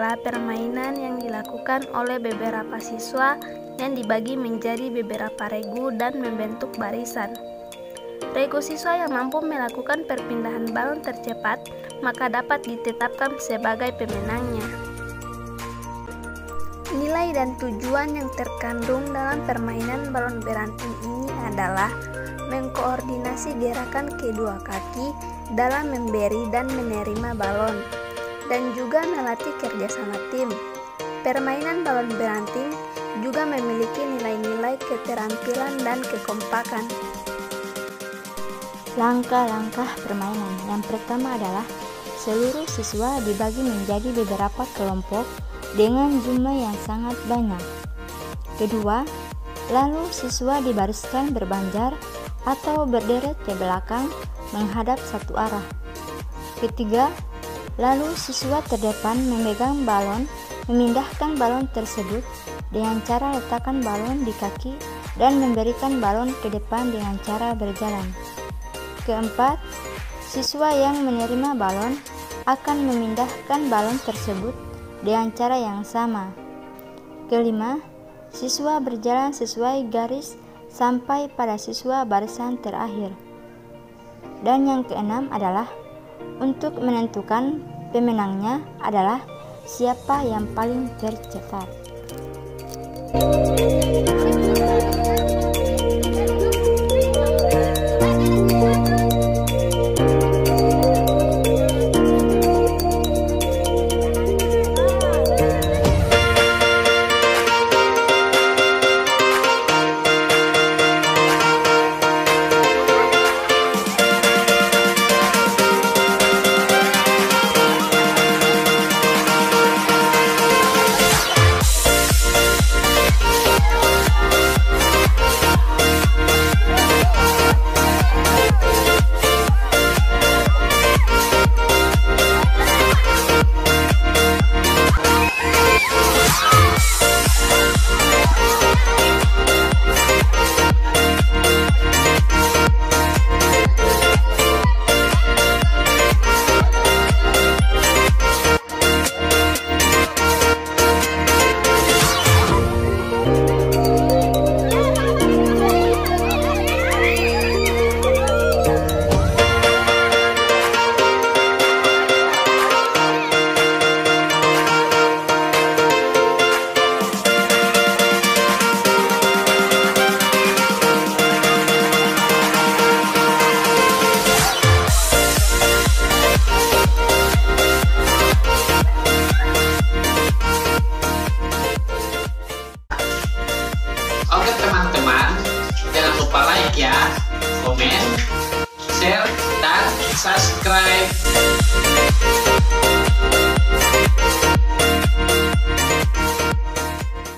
adalah permainan yang dilakukan oleh beberapa siswa yang dibagi menjadi beberapa regu dan membentuk barisan. Regu siswa yang mampu melakukan perpindahan balon tercepat maka dapat ditetapkan sebagai pemenangnya. Nilai dan tujuan yang terkandung dalam permainan balon beranting ini adalah mengkoordinasi gerakan kedua kaki dalam memberi dan menerima balon, dan juga melatih kerjasama tim. Permainan balon beranting juga memiliki nilai-nilai keterampilan dan kekompakan. Langkah-langkah permainan yang pertama adalah seluruh siswa dibagi menjadi beberapa kelompok dengan jumlah yang sangat banyak. Kedua, lalu siswa dibariskan berbanjar atau berderet ke belakang menghadap satu arah. Ketiga, lalu siswa terdepan memegang balon, memindahkan balon tersebut dengan cara letakkan balon di kaki dan memberikan balon ke depan dengan cara berjalan. Keempat, siswa yang menerima balon akan memindahkan balon tersebut dengan cara yang sama. Kelima, siswa berjalan sesuai garis sampai pada siswa barisan terakhir. Dan yang keenam adalah untuk menentukan pemenangnya adalah siapa yang paling tercepat. Oke teman-teman, jangan lupa like ya, komen, share, dan subscribe.